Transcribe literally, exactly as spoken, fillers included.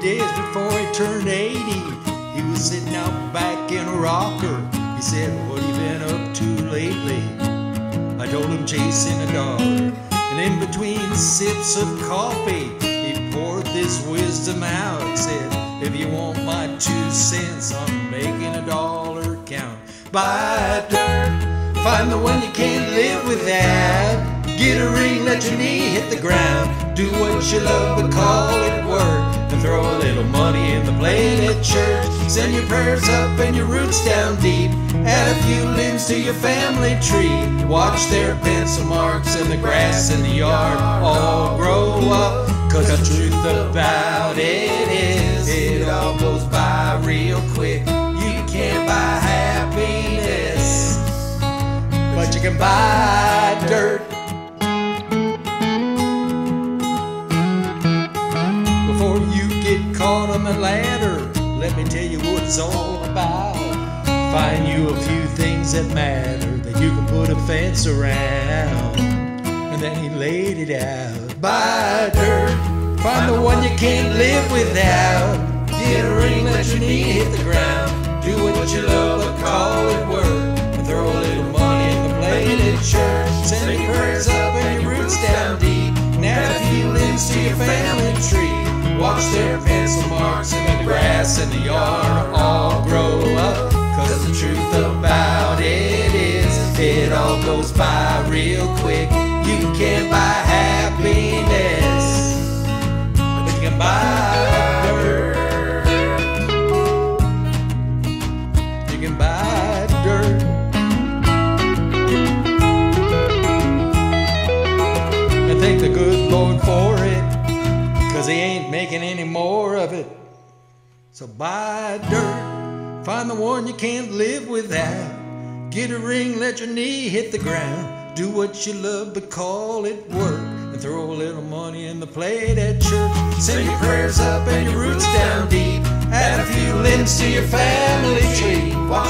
days before he turned eighty, he was sitting out back in a rocker. He said, "What have you been up to lately?" I told him, "Chasing a dollar." And in between sips of coffee, he poured this wisdom out. He said, "If you want my two cents on making a dollar count, buy dirt, find the one you can't live without. Get a ring, let your knee hit the ground. Do what you love but call it work. And throw a little money in the plate at church. Send your prayers up and your roots down deep. Add a few limbs to your family tree. Watch their pencil marks in the grass in the yard all grow up. Cause the truth about it is, it all goes by real quick. You can't buy happiness, but you can buy dirt." Before you get caught on the ladder, let me tell you what it's all about. Find you a few things that matter that you can put a fence around. And then he laid it out. Buy dirt, find the one you can't live without. Get a ring, let your knee hit the ground. Do what you love but call it work. And throw a little money in the plate at church. Send your prayers up and your roots down deep. And add a few limbs to your family tree. Watch their pencil marks in the grass in the yard all grow up. Cause the truth about it is, it all goes by real quick. You can't buy happiness, but you can buy dirt. You can buy dirt. And thank the good Lord for it, cause he ain't making any more of it. So buy dirt, find the one you can't live without. Get a ring, let your knee hit the ground. Do what you love but call it work. And throw a little money in the plate at church. Send your prayers up and your roots down deep. Add a few limbs to your family tree.